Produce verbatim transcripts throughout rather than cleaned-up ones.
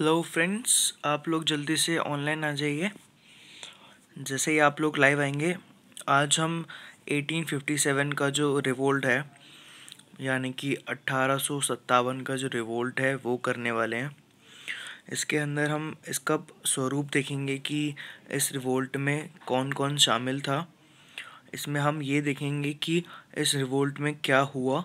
Hello friends, आप लोग जल्दी से ऑनलाइन आ जाइए। जैसे ही आप लोग लाइव आएंगे, आज हम अठारह सौ सत्तावन का जो रिवोल्ट है, यानी कि अट्ठारह सौ सत्तावन का जो रिवोल्ट है वो करने वाले हैं। इसके अंदर हम इसका स्वरूप देखेंगे कि इस रिवोल्ट में कौन कौन शामिल था। इसमें हम ये देखेंगे कि इस रिवोल्ट में क्या हुआ।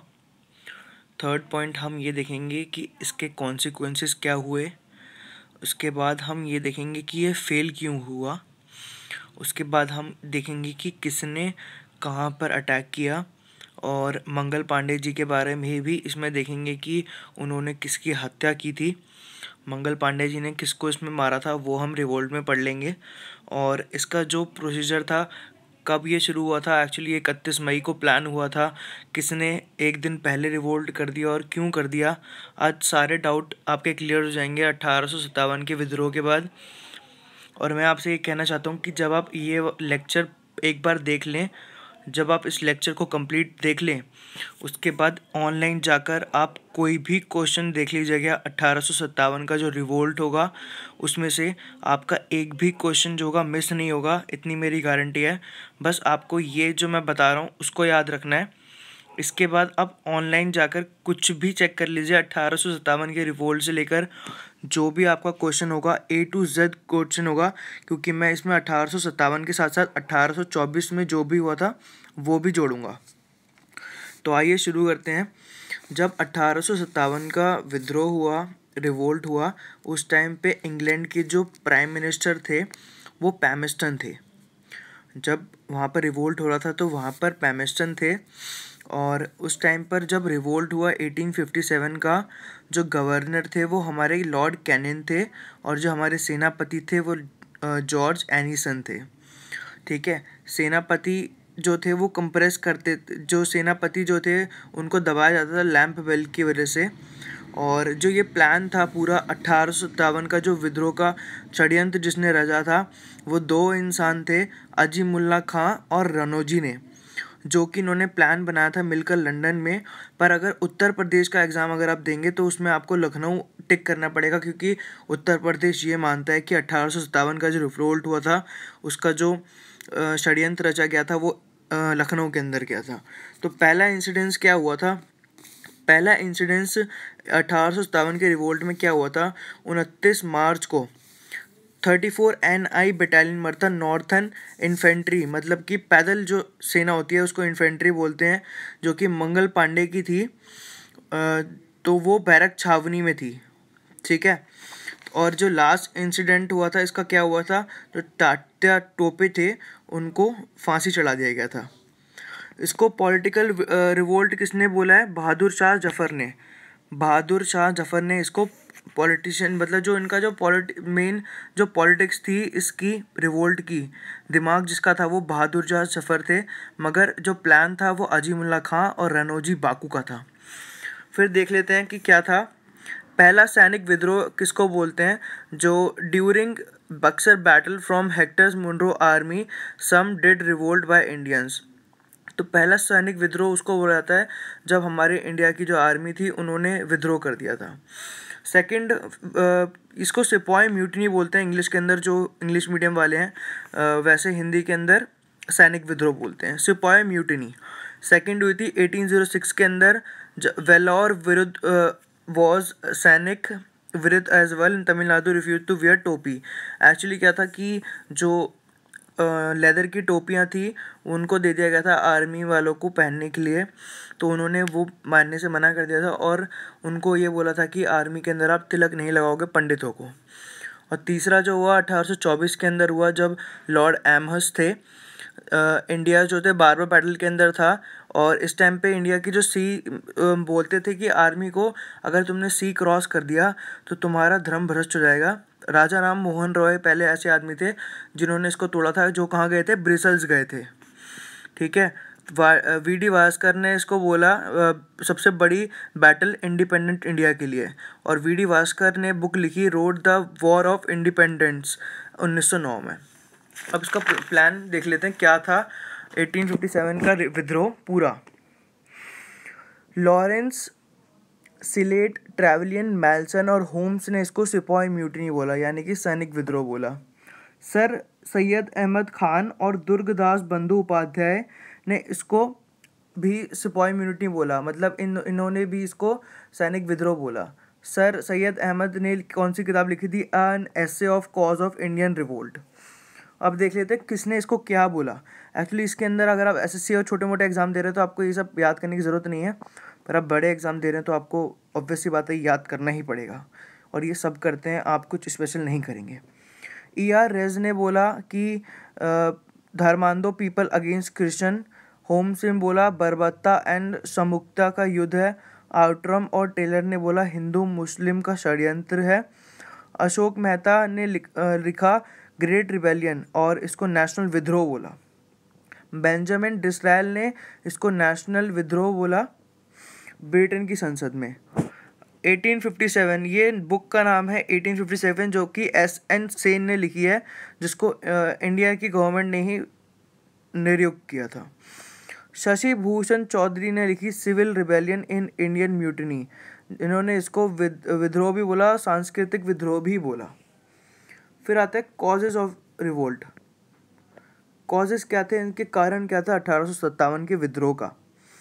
थर्ड पॉइंट हम ये देखेंगे कि इसके कॉन्सिक्वेंसेस क्या हुए। उसके बाद हम ये देखेंगे कि ये फेल क्यों हुआ। उसके बाद हम देखेंगे कि किसने कहाँ पर अटैक किया, और मंगल पांडे जी के बारे में भी इसमें देखेंगे कि उन्होंने किसकी हत्या की थी। मंगल पांडे जी ने किसको इसमें मारा था वो हम रिवोल्ट में पढ़ लेंगे। और इसका जो प्रोसीजर था, कब ये शुरू हुआ था, एक्चुअली इकतीस मई को प्लान हुआ था, किसने एक दिन पहले रिवोल्ट कर दिया और क्यों कर दिया। आज सारे डाउट आपके क्लियर हो जाएंगे अट्ठारह सौ सत्तावन के विद्रोह के बाद। और मैं आपसे ये कहना चाहता हूँ कि जब आप ये लेक्चर एक बार देख लें, जब आप इस लेक्चर को कंप्लीट देख लें, उसके बाद ऑनलाइन जाकर आप कोई भी क्वेश्चन देख लीजिएगा। अट्ठारह सौ सत्तावन का जो रिवोल्ट होगा उसमें से आपका एक भी क्वेश्चन जो होगा मिस नहीं होगा, इतनी मेरी गारंटी है। बस आपको ये जो मैं बता रहा हूँ उसको याद रखना है। इसके बाद आप ऑनलाइन जाकर कुछ भी चेक कर लीजिए। अट्ठारह सौ सत्तावन के रिवोल्ट से लेकर जो भी आपका क्वेश्चन होगा, ए टू जेड क्वेश्चन होगा, क्योंकि मैं इसमें अट्ठारह सौ सत्तावन के साथ साथ अट्ठारह सौ चौबीस में जो भी हुआ था वो भी जोड़ूंगा। तो आइए शुरू करते हैं। जब अट्ठारह सौ सत्तावन का विद्रोह हुआ, रिवोल्ट हुआ, उस टाइम पे इंग्लैंड के जो प्राइम मिनिस्टर थे वो पैमिस्टन थे। जब वहाँ पर रिवोल्ट हो रहा था तो वहाँ पर पैमिस्टन थे। और उस टाइम पर जब रिवोल्ट हुआ अठारह सौ सत्तावन का, जो गवर्नर थे वो हमारे लॉर्ड कैनिंग थे, और जो हमारे सेनापति थे वो जॉर्ज एनिसन थे। ठीक है, सेनापति जो थे वो कंप्रेस करते, जो सेनापति जो थे उनको दबाया जाता था लैंप बेल की वजह से। और जो ये प्लान था पूरा अट्ठारह सौ सत्तावन का जो विद्रोह का षड्यंत्र जिसने रचा था, वो दो इंसान थे, अजीमुल्ला खां और रनोजी ने, जो कि इन्होंने प्लान बनाया था मिलकर लंदन में। पर अगर उत्तर प्रदेश का एग्ज़ाम अगर आप देंगे तो उसमें आपको लखनऊ टिक करना पड़ेगा, क्योंकि उत्तर प्रदेश ये मानता है कि अट्ठारह सौ सत्तावन का जो रिवोल्ट हुआ था उसका जो षड्यंत्र रचा गया था वो लखनऊ के अंदर गया था। तो पहला इंसिडेंस क्या हुआ था, पहला इंसिडेंस अट्ठारह सौ सत्तावन के रिवोल्ट में क्या हुआ था, उनतीस मार्च को चौंतीस एन आई बटालियन मरता नॉर्थन इन्फेंट्री, मतलब कि पैदल जो सेना होती है उसको इन्फेंट्री बोलते हैं, जो कि मंगल पांडे की थी, तो वो बैरक छावनी में थी। ठीक है, और जो लास्ट इंसिडेंट हुआ था इसका क्या हुआ था, जो तात्या टोपे थे उनको फांसी चढ़ा दिया गया था। इसको पॉलिटिकल रिवोल्ट किसने बोला है, बहादुर शाह जफर ने। बहादुर शाह जफर ने इसको पॉलिटिशियन, मतलब जो इनका जो पॉलिट मेन जो पॉलिटिक्स थी इसकी रिवोल्ट की, दिमाग जिसका था वो बहादुर शाह जफर थे, मगर जो प्लान था वो अजीमुल्ला खां और रनोजी बाकू का था। फिर देख लेते हैं कि क्या था। पहला सैनिक विद्रोह किसको बोलते हैं, जो during Buxar battle from Hector's Munro army some did revolt by Indians. तो पहला सैनिक विद्रोह उसको बोला जाता है जब हमारे इंडिया की जो आर्मी थी उन्होंने विद्रोह कर दिया था। सेकंड, इसको सिपाही म्यूटिनी बोलते हैं इंग्लिश के अंदर, जो इंग्लिश मीडियम वाले हैं, वैसे हिंदी के अंदर सैनिक विद्रोह बोलते हैं, सिपाही म्यूटिनी। सेकंड हुई थी अठारह सौ छह के अंदर, वेलोर विरुद्ध वॉज सैनिक विरुद्ध as well in Tamil Nadu refuse to wear टोपी। एक्चुअली क्या था कि जो लेदर की टोपियाँ थी उनको दे दिया गया था आर्मी वालों को पहनने के लिए, तो उन्होंने वो मानने से मना कर दिया था, और उनको ये बोला था कि आर्मी के अंदर आप तिलक नहीं लगाओगे पंडितों को। और तीसरा जो हुआ अठारह सौ चौबीस के अंदर हुआ, जब लॉर्ड एमहस थे, आ, इंडिया जो थे बारबर बैटल के अंदर था, और इस टाइम पे इंडिया की जो सी बोलते थे कि आर्मी को अगर तुमने सी क्रॉस कर दिया तो तुम्हारा धर्म भ्रष्ट हो जाएगा। राजा राम मोहन रॉय पहले ऐसे आदमी थे जिन्होंने इसको तोड़ा था, जो कहाँ गए थे, ब्रिसल्स गए थे। ठीक है, वी डी वास्कर ने इसको बोला सबसे बड़ी बैटल इंडिपेंडेंट इंडिया के लिए, और वी डी वास्कर ने बुक लिखी wrote the war of independence उन्नीस सौ नौ में। अब इसका प्लान देख लेते हैं क्या था अठारह सौ सत्तावन का विद्रोह पूरा। लॉरेंस सिलेट, ट्रेवलियन, मेल्सन और होम्स ने इसको सिपाही म्यूटिनी बोला, यानी कि सैनिक विद्रोह बोला। सर सैयद अहमद खान और दुर्गदास बंदोपाध्याय ने इसको भी सिपाही म्यूटिनी बोला, मतलब इन इन्होंने भी इसको सैनिक विद्रोह बोला। सर सैयद अहमद ने कौन सी किताब लिखी थी? An essay of cause of Indian revolt. अब देख लेते हैं किसने इसको क्या बोला। एक्चुअली इसके अंदर अगर आप एसएससी और छोटे मोटे एग्जाम दे रहे हो तो आपको ये सब याद करने की ज़रूरत नहीं है, पर आप बड़े एग्जाम दे रहे हैं तो आपको ऑब्वियस सी बात है याद करना ही पड़ेगा, और ये सब करते हैं, आप कुछ स्पेशल नहीं करेंगे। ई आर रेज ने बोला कि धर्मांधो पीपल अगेंस्ट क्रिश्चियन। होम्स ने बोला बर्बरता एंड समुक्ता का युद्ध है। आउटरम और टेलर ने बोला हिंदू मुस्लिम का षड्यंत्र है। अशोक मेहता ने लिखा ग्रेट रिबेलियन और इसको नेशनल विद्रोह बोला। बेंजामिन डिसरायल ने इसको नेशनल विद्रोह बोला ब्रिटेन की संसद में। अठारह सौ सत्तावन, ये बुक का नाम है अठारह सौ सत्तावन, जो कि एस एन सेन ने लिखी है, जिसको इंडिया की गवर्नमेंट ने ही नियुक्त किया था। शशि भूषण चौधरी ने लिखी civil rebellion in Indian mutiny. इन्होंने इसको विद्रोह भी बोला, सांस्कृतिक विद्रोह भी बोला। फिर आता है कॉजेज ऑफ रिवोल्ट। कॉजेज क्या थे, इनके कारण क्या था अठारह सौ सत्तावन के विद्रोह का?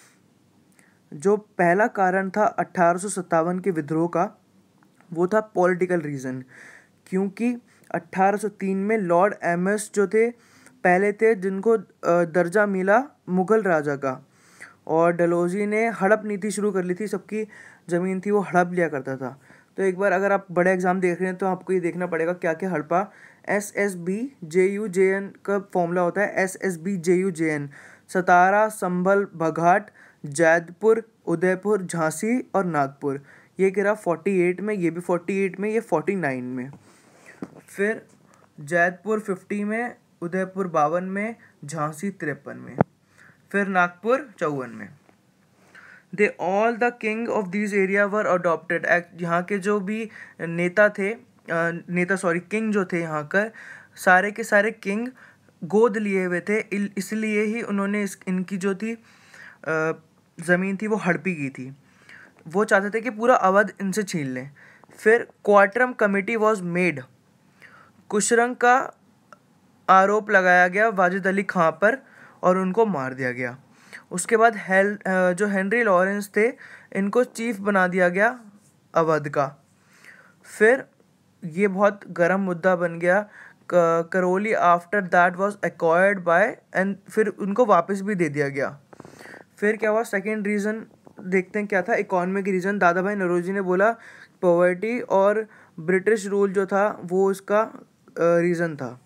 जो पहला कारण था अठारह सौ सत्तावन के विद्रोह का, वो था पॉलिटिकल रीज़न, क्योंकि अठारह सौ तीन में लॉर्ड एमएस जो थे पहले थे जिनको दर्जा मिला मुग़ल राजा का, और डलहौजी ने हड़प नीति शुरू कर ली थी, सबकी ज़मीन थी वो हड़प लिया करता था। तो एक बार अगर आप बड़े एग्जाम देख रहे हैं तो आपको ये देखना पड़ेगा क्या क्या हड़पा। S S B J U J N का फॉर्मूला होता है S S B J U J N. Satara, Sambhal, Baghat, Jaitpur, Udaipur, Jhansi और नागपुर। ये गिरा अड़तालीस में, ये भी अड़तालीस में, ये उनचास में। फिर जैदपुर पचास में, उदयपुर बावन में, झांसी तिरपन में, फिर नागपुर चौवन में। They all the king of this area were adopted. यहाँ के जो भी नेता थे, नेता सॉरी किंग जो थे यहाँ का, सारे के सारे किंग गोद लिए हुए थे, इसलिए ही उन्होंने इस इनकी जो थी ज़मीन थी वो हड़पी की थी। वो चाहते थे कि पूरा अवध इनसे छीन लें। फिर क्वार्टरम कमेटी वॉज मेड। कुशरंग का आरोप लगाया गया वाजिद अली खां पर और उनको मार दिया गया। उसके बाद हेल जो हेनरी लॉरेंस थे, इनको चीफ बना दिया गया अवध का। फिर ये बहुत गर्म मुद्दा बन गया। Karauli after that was acquired by and फिर उनको वापस भी दे दिया गया। फिर क्या हुआ, सेकेंड रीज़न देखते हैं क्या था, इकोनॉमिक रीज़न। दादा भाई नौरोजी ने बोला पॉवर्टी और ब्रिटिश रूल जो था वो इसका रीज़न था।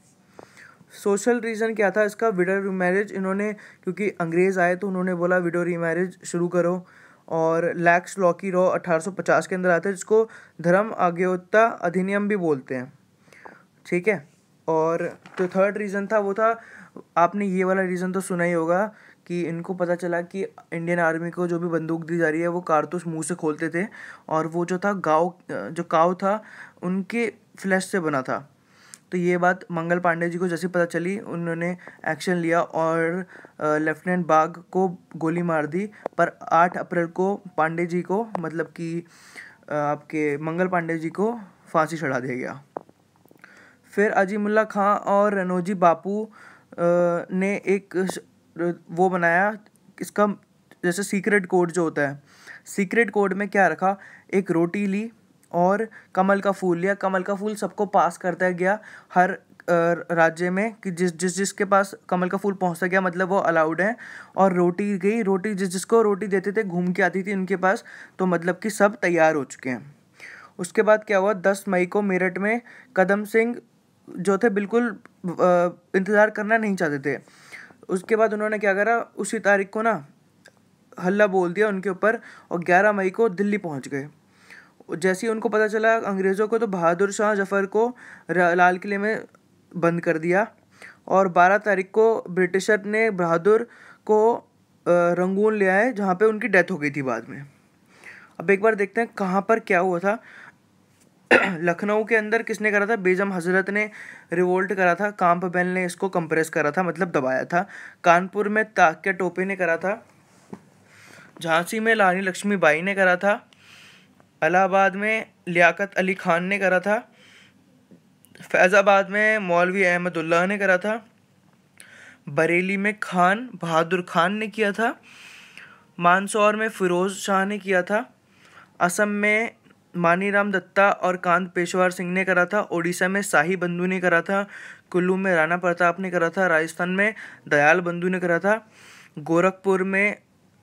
सोशल रीज़न क्या था इसका, विडो रीमैरिज। इन्होंने क्योंकि अंग्रेज़ आए तो उन्होंने बोला विडो रीमैरिज शुरू करो। और लैक्स लॉ की रॉ अठारह सौ पचास के अंदर आता है, जिसको धर्म आज्ञावता अधिनियम भी बोलते हैं, ठीक है। और जो थर्ड रीज़न था वो था, आपने ये वाला रीज़न तो सुना ही होगा कि इनको पता चला कि इंडियन आर्मी को जो भी बंदूक दी जा रही है वो कारतूस मुंह से खोलते थे, और वो जो था गाँव जो काऊ था उनके फ्लैश से बना था। तो ये बात मंगल पांडे जी को जैसे पता चली, उन्होंने एक्शन लिया और लेफ्टिनेंट बाग को गोली मार दी। पर आठ अप्रैल को पांडे जी को, मतलब कि आपके मंगल पांडे जी को फांसी चढ़ा दिया गया। फिर अजीमुल्ला खां और रनोजी बापू ने एक वो बनाया इसका, जैसे सीक्रेट कोड जो होता है, सीक्रेट कोड में क्या रखा, एक रोटी ली और कमल का फूल लिया। कमल का फूल सबको पास करता गया हर राज्य में, कि जिस जिस जिसके पास कमल का फूल पहुंचता गया मतलब वो अलाउड है। और रोटी गई, रोटी जिस जिसको रोटी देते थे घूम के आती थी उनके पास, तो मतलब कि सब तैयार हो चुके हैं। उसके बाद क्या हुआ, दस मई को मेरठ में कदम सिंह जो थे बिल्कुल इंतज़ार करना नहीं चाहते थे। उसके बाद उन्होंने क्या करा, उसी तारीख को ना हल्ला बोल दिया उनके ऊपर, और ग्यारह मई को दिल्ली पहुंच गए। जैसे ही उनको पता चला अंग्रेज़ों को, तो बहादुर शाह जफ़र को लाल किले में बंद कर दिया। और बारह तारीख को ब्रिटिशर ने बहादुर को रंगून ले आए, जहाँ पे उनकी डेथ हो गई थी बाद में। अब एक बार देखते हैं कहाँ पर क्या हुआ था। लखनऊ के अंदर किसने करा था, बेगम हजरत ने रिवोल्ट करा था। कैंपबेल ने इसको कंप्रेस करा था, मतलब दबाया था। कानपुर में तात्या टोपे ने करा था। झांसी में रानी लक्ष्मीबाई ने करा था। इलाहाबाद में लियाकत अली खान ने करा था। फैज़ाबाद में मौलवी अहमदुल्लाह ने करा था। बरेली में खान बहादुर खान ने किया था। मानसौर में फिरोज़ शाह ने किया था। असम में मानीराम दत्ता और कांत पेशवार सिंह ने करा था। ओडिशा में शाही बंधु ने करा था। कुल्लू में राणा प्रताप ने करा था। राजस्थान में दयाल बंधु ने करा था। गोरखपुर में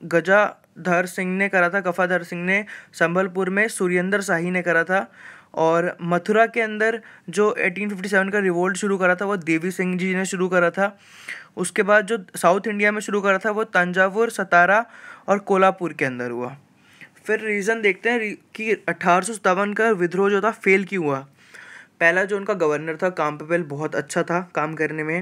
गजाधर सिंह ने करा था, गफाधर सिंह ने। संबलपुर में सुरेंद्र शाही ने करा था। और मथुरा के अंदर जो अठारह सौ सत्तावन का रिवोल्ट शुरू करा था वो देवी सिंह जी ने शुरू करा था। उसके बाद जो साउथ इंडिया में शुरू करा था वो तंजावुर, सतारा और कोल्हापुर के अंदर हुआ। फिर रीज़न देखते हैं कि अठारह सौ सत्तावन का विद्रोह जो था फेल क्यों हुआ। पहला जो उनका गवर्नर था कैंपबेल बहुत अच्छा था काम करने में,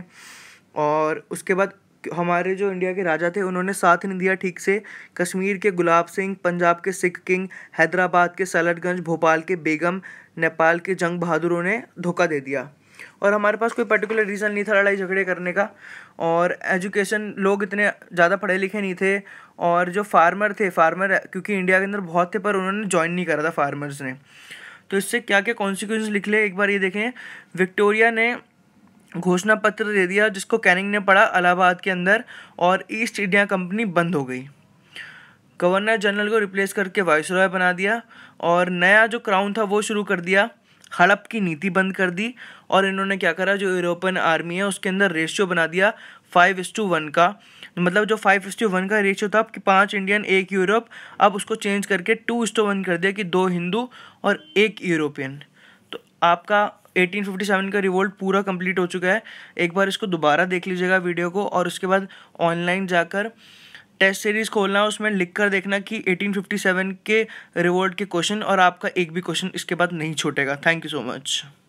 और उसके बाद हमारे जो इंडिया के राजा थे उन्होंने साथ नहीं दिया ठीक से। कश्मीर के गुलाब सिंह, पंजाब के सिख किंग, हैदराबाद के सलाटगंज, भोपाल के बेगम, नेपाल के जंग बहादुरों ने धोखा दे दिया। और हमारे पास कोई पर्टिकुलर रीज़न नहीं था लड़ाई झगड़े करने का। और एजुकेशन, लोग इतने ज़्यादा पढ़े लिखे नहीं थे। और जो फार्मर थे, फार्मर क्योंकि इंडिया के अंदर बहुत थे पर उन्होंने ज्वाइन नहीं करा था फार्मर्स ने। तो इससे क्या क्या कॉन्सिक्वेंस निकले एक बार ये देखें। विक्टोरिया ने घोषणा पत्र दे दिया जिसको कैनिंग ने पढ़ा इलाहाबाद के अंदर, और ईस्ट इंडिया कंपनी बंद हो गई। गवर्नर जनरल को रिप्लेस करके वाइसरॉय बना दिया, और नया जो क्राउन था वो शुरू कर दिया। हड़प की नीति बंद कर दी। और इन्होंने क्या करा, जो यूरोपियन आर्मी है उसके अंदर रेशियो बना दिया फाइव इस टू वन का। मतलब जो फाइव इस टू वन का रेशियो था कि पाँच इंडियन एक यूरोप, अब उसको चेंज करके टू इस टू वन कर दिया कि दो हिंदू और एक यूरोपियन। तो आपका अठारह सौ सत्तावन का रिवोल्ट पूरा कंप्लीट हो चुका है। एक बार इसको दोबारा देख लीजिएगा वीडियो को, और उसके बाद ऑनलाइन जाकर टेस्ट सीरीज़ खोलना, उसमें लिख कर देखना कि अठारह सौ सत्तावन के रिवोल्ट के क्वेश्चन, और आपका एक भी क्वेश्चन इसके बाद नहीं छूटेगा। Thank you so much.